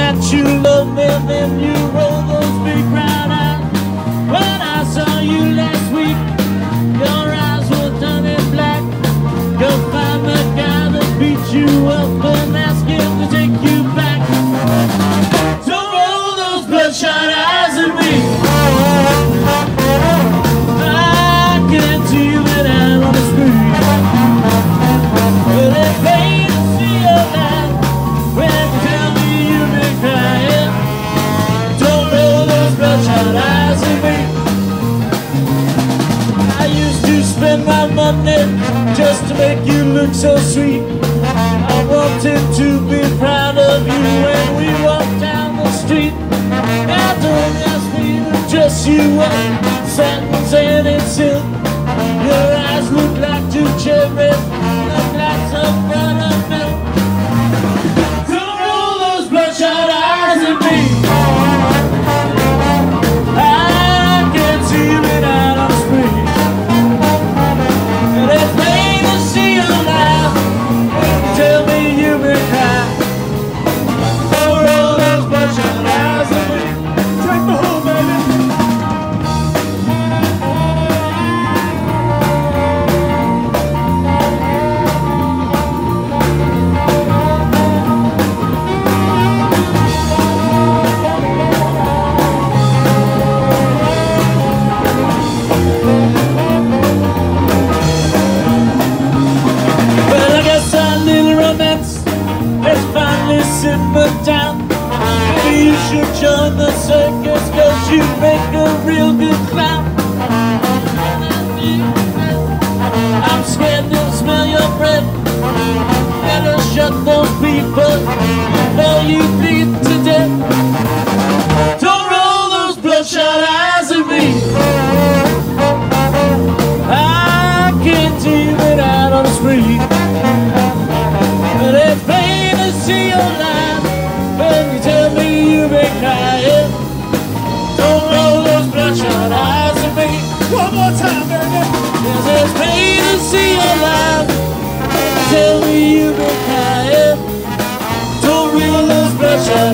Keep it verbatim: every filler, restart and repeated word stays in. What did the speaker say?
that you love me, then you roll those big round eyes. When I saw you last week, your eyes were done in black. Go find the guy that beat you up and ask him to take you back. Don't roll those bloodshot eyes at me. I can't see that I'm on the street. But it's pain to see your life when you tell me you've been crying. Don't roll those bloodshot eyes at me. I used to spend my money just to make you look so sweet. I wanted to be proud of you when we walked down the street. Now don't ask me to dress you up, satin, sand, and silk. Your eyes look like two cherries, look like some buttermilk. Don't roll those bloodshot eyes at me. I can't see it out on the street. And it's plain to see you now when you tell me you've been crying. Don't roll those bloodshot eyes at me. Take me home, baby. Well, I guess our little romance has finally simmered down. Maybe you should join the circus, cause you make a real good clown. I'm scared to smell your breath. Better shut those people before you bleed to death. Don't roll those bloodshot eyes at me. I can't even out on the street. But it's plain to see your life when you tell me you've been crying. Don't roll those bloodshot eyes at me. One more time, baby. Cause it's plain to see your life when you tell me you've been crying. Don't roll those bloodshot